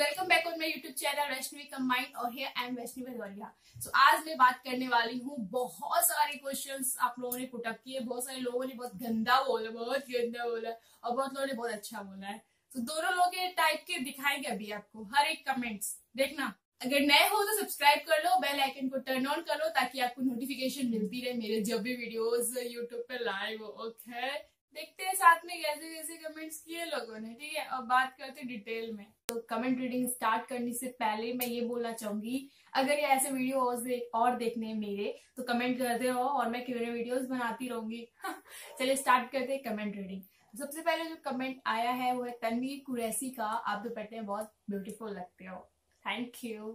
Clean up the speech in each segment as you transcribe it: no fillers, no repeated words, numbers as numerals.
Welcome back on my YouTube channel Vaishnavi combined और here I am Vaishnavi Bhadauria. आज मैं बात करने वाली हूँ, बहुत सारे क्वेश्चंस आप लोगों ने पुटअप किए, बहुत सारे लोगों ने बहुत गंदा बोला और बहुत लोगों ने बहुत अच्छा बोला है। तो दोनों लोगों के टाइप के दिखाएंगे अभी आपको हर एक कमेंट्स देखना। अगर नए हो तो सब्सक्राइब कर लो, बेल आइकन को टर्न ऑन कर लो ताकि आपको नोटिफिकेशन मिलती रहे मेरे जब भी वीडियोस यूट्यूब पे लाइव हो। ओके, देखते हैं साथ में कैसे कैसे कमेंट्स किए लोगों ने। ठीक है, अब बात करते हैं डिटेल में। तो कमेंट रीडिंग स्टार्ट करने से पहले मैं ये बोलना चाहूंगी, अगर ये ऐसे वीडियो और देखने हैं मेरे तो कमेंट करते रहो और मैं क्यों वीडियोस बनाती रहूंगी। चलिए स्टार्ट करते हैं कमेंट रीडिंग। सबसे पहले जो कमेंट आया है वो है तनवीर कुरैसी का, आप दुपट्टे में बहुत ब्यूटीफुल लगते हो, thank you.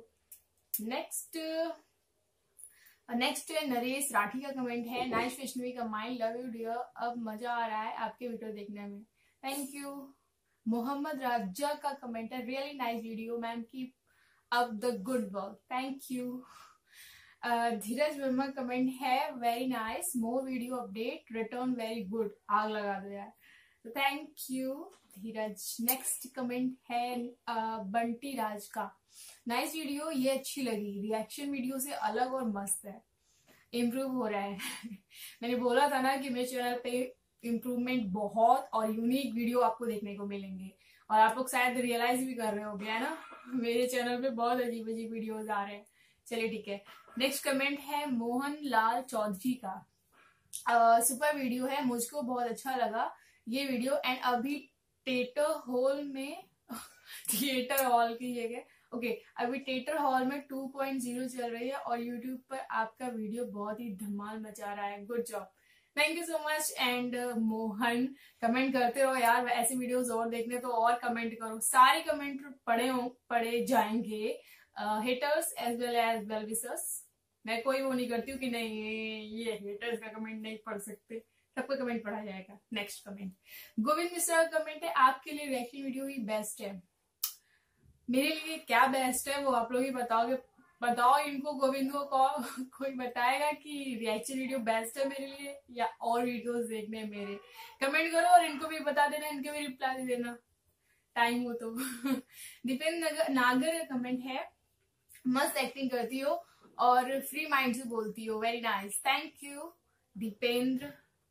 Next Naresh Rathi का कमेंट है, नाइस वैष्णवी का माइंड, लव यू डियर, अब मजा आ रहा है आपके वीडियो देखने में, थैंक यू। मोहम्मद राजा का कमेंट है, really nice video ma'am, keep up the good work, thank you. Dheeraj Verma comment है, very nice, more video update, return very good, आग लगा दो यार, तो thank you Dheeraj. Next comment है बंटी राज का, नाइस वीडियो, ये अच्छी लगी, रिएक्शन वीडियो से अलग और मस्त है, इम्प्रूव हो रहा है। मैंने बोला था ना कि मेरे चैनल पे इम्प्रूवमेंट बहुत और यूनिक वीडियो आपको देखने को मिलेंगे, और आप लोग शायद रियलाइज भी कर रहे हो गया ना, मेरे चैनल पे बहुत अजीब अजीब वीडियोज आ रहे हैं। चलिए ठीक है, नेक्स्ट कमेंट है मोहन लाल चौधरी का, सुपर वीडियो है, मुझको बहुत अच्छा लगा ये वीडियो, एंड अभी थिएटर हॉल में थिएटर हॉल की जगह ओके अभी थिएटर हॉल में 2.0 चल रही है और यूट्यूब पर आपका वीडियो बहुत ही धमाल मचा रहा है, good job, thank you so much. And Mohan comment करते रहो यार, ऐसे वीडियोस और देखने तो और कमेंट करो, सारे कमेंट पढ़े जाएंगे, हेटर्स एज वेल विशर्स, मैं कोई वो नहीं करती हूँ कि नहीं ये हेटर्स का कमेंट नहीं पढ़ सकते, सबका कमेंट पढ़ा जाएगा। नेक्स्ट कमेंट गोविंद मिश्रा का कमेंट है, आपके लिए रिएक्शन वीडियो ही बेस्ट है, मेरे लिए क्या बेस्ट है वो आप लोग ही बताओगे, बताओ इनको, गोविंद को कोई बताएगा कि रिएक्शन वीडियो बेस्ट है मेरे लिए या और वीडियोस देखने हैं मेरे, कमेंट करो और इनको भी बता देना, इनके भी रिप्लाई दे देना टाइम हो तो। दीपेंद्र नागर का कमेंट है, मस्त एक्टिंग करती हो और फ्री माइंड से बोलती हो, very nice, thank you Deependra.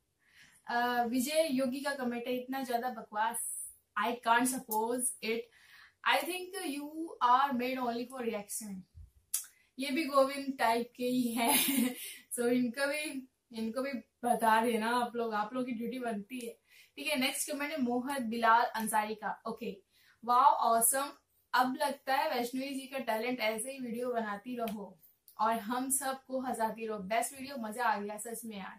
Vijay Yogi का कमेंट है, इतना ज्यादा बकवास, I can't suppose it, I think you are made only for reaction, ये भी गोविंद टाइप के ही है। सो इनको भी बता देना आप लोग की ड्यूटी बनती है। ठीक है, नेक्स्ट कमेंट है मोहम्मद बिलाल अंसारी का, ओके वाओ ऑसम, अब लगता है वैष्णवी जी का टैलेंट, ऐसे ही वीडियो बनाती रहो और हम सबको हंसाती रहो, बेस्ट वीडियो, मजा आ गया सच में यार,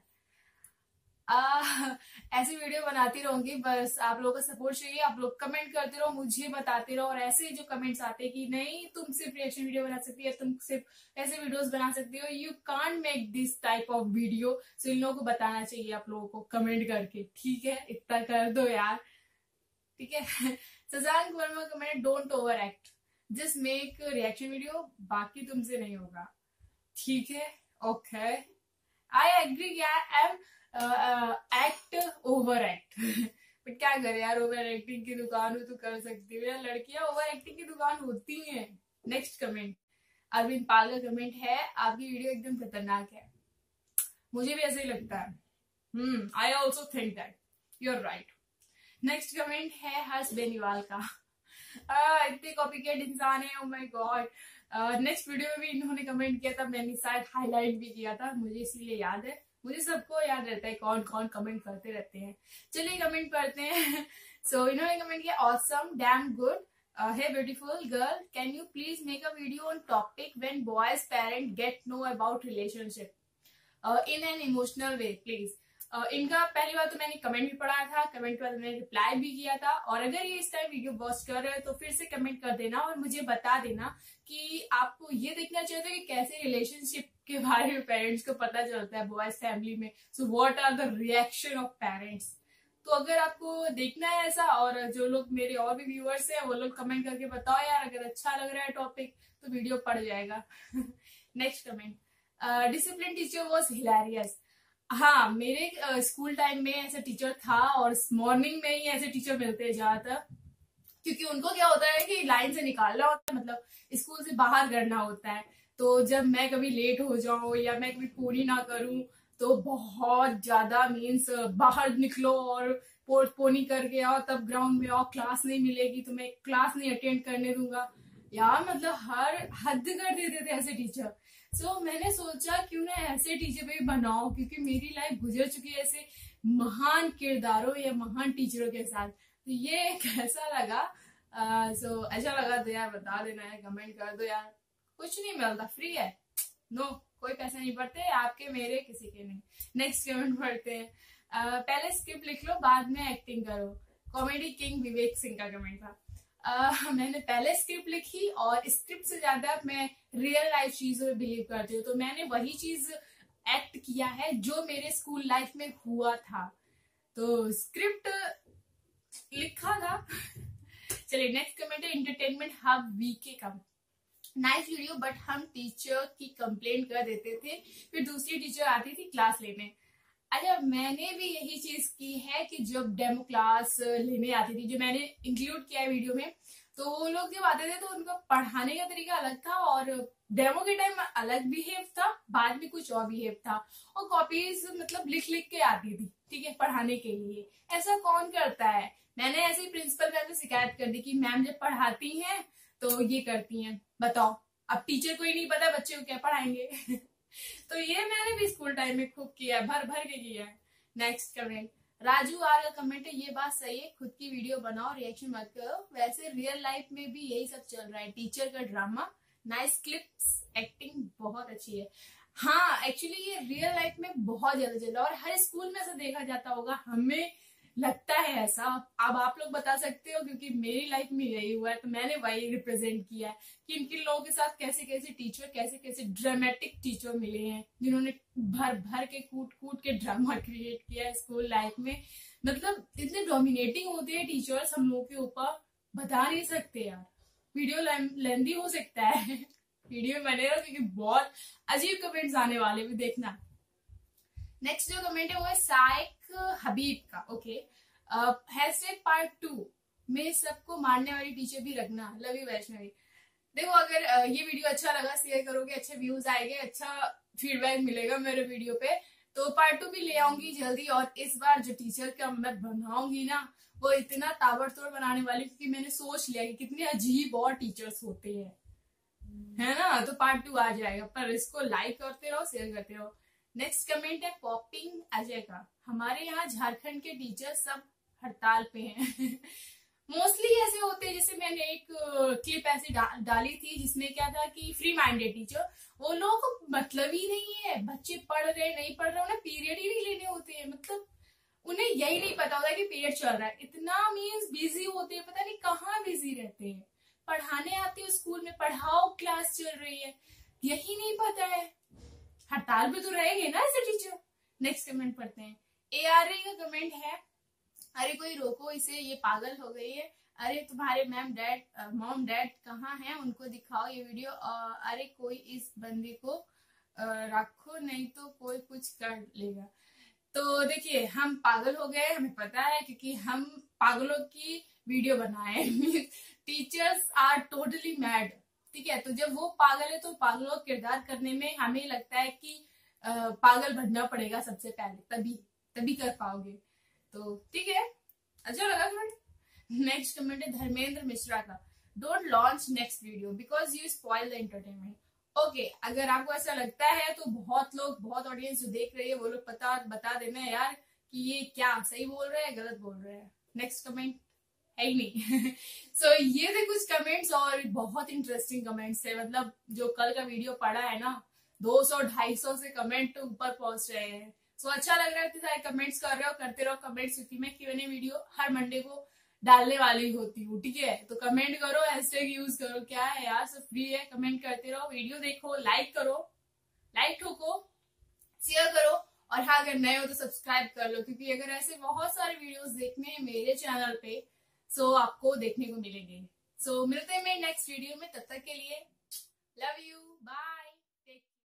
ऐसी वीडियो बनाती रहूंगी, बस आप लोगों का सपोर्ट चाहिए, आप लोग कमेंट करते रहो, मुझे बताते रहो, और ऐसे जो कमेंट्स आते हैं कि नहीं तुम सिर्फ रिएक्शन वीडियो बना सकती है, तुम सिर्फ ऐसे वीडियोस बना सकती हो, you can't make this type of video, so इन लोगों को बताना चाहिए आप लोगों को कमेंट करके, ठीक है, इतना कर दो यार, ठीक है। Shashank Verma comment, don't over act, just make reaction video, बाकी तुमसे नहीं होगा, ठीक है, ओके आई एग्री यार, एक्ट ओवर एक्ट, बट क्या करे यार, ओवर एक्टिंग की दुकान हो तो कर सकती हूँ यार, लड़कियां ओवर एक्टिंग की दुकान होती हैं। नेक्स्ट कमेंट अरविंद पाल का कमेंट है, आपकी वीडियो एकदम खतरनाक है, मुझे भी ऐसे ही लगता है, I also think that you are right. Next comment है हर्ष बेनीवाल का, इतने कॉपीकैट इंसान है, oh my god. Next video में भी इन्होंने कमेंट किया था, मैंने शायद हाईलाइट भी किया था, मुझे इसीलिए याद है, मुझे सबको याद रहता है कौन कौन कमेंट करते रहते हैं। चलिए कमेंट करते हैं। सो इन्होंने कमेंट किया, awesome, damn good, hey beautiful girl, can you please make a video on topic when boys parent get know about relationship in an emotional way please। इनका पहली बार तो मैंने कमेंट भी पढ़ा था, कमेंट के बाद मैंने रिप्लाई भी किया था, और अगर ये इस टाइम वीडियो वॉच कर रहे हो तो फिर से कमेंट कर देना और मुझे बता देना कि आपको ये देखना चाहते हो कि कैसे रिलेशनशिप के बारे में पेरेंट्स को पता चलता है बॉयज फैमिली में, so what are the reaction of parents. तो अगर आपको देखना है ऐसा, और जो लोग मेरे और भी व्यूअर्स हैं वो लोग कमेंट करके बताओ यार, अगर अच्छा लग रहा है टॉपिक तो वीडियो पड़ जाएगा। Next comment, discipline teacher was hilarious, हाँ मेरे स्कूल टाइम में ऐसा टीचर था और मॉर्निंग में ही ऐसे टीचर मिलते हैं ज्यादातर, क्योंकि उनको क्या होता है कि लाइन से निकालना होता है, मतलब स्कूल से बाहर करना होता है। तो जब मैं कभी लेट हो जाऊं या मैं कभी पूरी ना करूं तो बहुत ज्यादा मीन्स बाहर निकलो और पोस्टपोनी करके आओ, तब ग्राउंड में आओ, क्लास नहीं मिलेगी तो मैं क्लास नहीं अटेंड करने दूंगा यार। मतलब हर हद कर देते थे ऐसे टीचर। सो मैंने सोचा क्यों ना ऐसे टीचर पे बनाओ, क्योंकि मेरी लाइफ गुजर चुकी है ऐसे महान किरदारों या महान टीचरों के साथ। तो ये कैसा लगा? सो अच्छा लगा तो यार बता देना है, कमेंट कर दो यार। कुछ नहीं मिलता, फ्री है, नो कोई पैसे नहीं पड़ते आपके मेरे किसी के नहीं। नेक्स्ट कमेंट पढ़ते हैं। पहले स्क्रिप्ट लिख लो बाद में एक्टिंग करो, कॉमेडी किंग विवेक सिंह का कमेंट था। मैंने पहले स्क्रिप्ट लिखी और स्क्रिप्ट से ज्यादा मैं रियल लाइफ चीजों में बिलीव करती हूँ, तो मैंने वही चीज एक्ट किया है जो मेरे स्कूल लाइफ में हुआ था। तो स्क्रिप्ट लिखा था। चलिए नेक्स्ट कमेंट है एंटरटेनमेंट हब वीके का। नाइस वीडियो बट हम टीचर की कंप्लेंट कर देते थे, फिर दूसरी टीचर आती थी क्लास लेने। अच्छा, मैंने भी यही चीज की है कि जब डेमो क्लास लेने आती थी, जो मैंने इंक्लूड किया है वीडियो में, तो वो लोग जब आते थे तो उनका पढ़ाने का तरीका अलग था और डेमो के टाइम अलग बिहेव था, बाद में कुछ और बिहेव था। और कॉपीज मतलब लिख लिख के आती थी, ठीक है, पढ़ाने के लिए। ऐसा कौन करता है? मैंने ऐसे ही प्रिंसिपल मैम से शिकायत कर दी कि मैम जब पढ़ाती हैं तो ये करती हैं, बताओ अब टीचर को ही नहीं पता बच्चे को क्या पढ़ाएंगे। तो ये मैंने भी स्कूल टाइम में खूब किया है, भर भर के किया है। नेक्स्ट कमेंट राजू आर का कमेंट है, ये बात सही है, खुद की वीडियो बनाओ, रिएक्शन मत करो। वैसे रियल लाइफ में भी यही सब चल रहा है, टीचर का ड्रामा, नाइस क्लिप्स, एक्टिंग बहुत अच्छी है। हाँ एक्चुअली ये रियल लाइफ में बहुत ज्यादा चल रहा है और हर स्कूल में ऐसा देखा जाता होगा, हमें लगता है ऐसा। अब आप लोग बता सकते हो क्योंकि मेरी लाइफ में यही हुआ है, तो मैंने वही रिप्रेजेंट किया है कि इनके लोगों के साथ कैसे कैसे टीचर, कैसे कैसे ड्रामेटिक टीचर मिले हैं जिन्होंने भर भर के कूट कूट के ड्रामा क्रिएट किया है स्कूल लाइफ में। मतलब इतने डोमिनेटिंग होते हैं टीचर्स हम लोग के ऊपर, बता नहीं सकते यार। वीडियो लेंदी हो सकता है, वीडियो बनेगा क्योंकि बहुत अजीब कमेंट्स आने वाले भी, देखना। नेक्स्ट जो कमेंट है वो है साइक हबीब का। ओके, हैशटैग पार्ट 2 में सबको मारने वाली टीचर भी रखना, लव यू वैष्णवी। देखो अगर ये वीडियो अच्छा लगा शेयर करोगे, अच्छे व्यूज आएंगे, अच्छा फीडबैक मिलेगा मेरे वीडियो पे, तो पार्ट 2 भी ले आऊंगी जल्दी। और इस बार जो टीचर का मैं बनाऊंगी ना, वो इतना ताबड़तोड़ बनाने वाली, क्योंकि मैंने सोच लिया कि कितने अजीब और टीचर्स होते हैं, है ना। तो पार्ट 2 आ जाएगा, पर इसको लाइक करते रहो, शेयर करते रहो। नेक्स्ट कमेंट है पॉपिंग अजय का, हमारे यहाँ झारखंड के टीचर सब हड़ताल पे हैं। मोस्टली ऐसे होते हैं, जैसे मैंने एक क्लिप ऐसी डाली थी जिसमें क्या था कि फ्री माइंडेड टीचर, वो लोग मतलब ही नहीं है, बच्चे पढ़ रहे नहीं पढ़ रहे, उन्हें पीरियड ही नहीं लेने होते हैं। मतलब उन्हें यही नहीं पता होता कि पीरियड चल रहा है, इतना मीन्स बिजी होते हैं, पता नहीं कहाँ बिजी रहते हैं। पढ़ाने आते हो स्कूल में, पढ़ाओ, क्लास चल रही है, यही नहीं पता है। हड़ताल पे तो रहेंगे ना ऐसे टीचर। नेक्स्ट कमेंट पढ़ते हैं। ARA का कमेंट है, अरे कोई रोको इसे, ये पागल हो गई है। अरे तुम्हारे मॉम डैड कहाँ हैं, उनको दिखाओ ये वीडियो। अरे कोई इस बंदे को रखो, नहीं तो कोई कुछ कर लेगा। तो देखिए हम पागल हो गए, हमें पता है, क्योंकि हम पागलों की वीडियो बनाए। टीचर्स आर टोटली मैड, ठीक है। तो जब वो पागल है तो पागलों का किरदार करने में हमें लगता है कि पागल बनना पड़ेगा सबसे पहले, तभी कर पाओगे। तो ठीक है, अच्छा लगा कमेंट। नेक्स्ट कमेंट है धर्मेंद्र मिश्रा का, don't launch next video because you spoil the entertainment. Okay, अगर आपको ऐसा लगता है तो बहुत लोग, बहुत ऑडियंस जो देख रही है वो लोग बता देना यार कि ये क्या सही बोल रहे हैं गलत बोल रहे हैं। नेक्स्ट कमेंट है ही नहीं। सो ये थे कुछ कमेंट्स और बहुत इंटरेस्टिंग कमेंट्स थे। मतलब जो कल का वीडियो पड़ा है ना, 200-250 से कमेंट ऊपर पहुंच रहे हैं। सो अच्छा लग रहा है, सारे कमेंट्स कर रहे हो, करते रहो कमेंट्स, क्योंकि मैं Q&A वीडियो हर मंडे को डालने वाली होती हूँ, ठीक है। तो कमेंट करो, हैशटैग यूज करो, क्या है यार, सब फ्री है, कमेंट करते रहो, वीडियो देखो, लाइक करो, लाइक ठोको, शेयर करो, और हाँ अगर नए हो तो सब्सक्राइब कर लो, क्योंकि अगर ऐसे बहुत सारे वीडियोस देखने हैं मेरे चैनल पे सो आपको देखने को मिलेंगे। सो मिलते हैं मेरे नेक्स्ट वीडियो में, तब तक के लिए लव यू।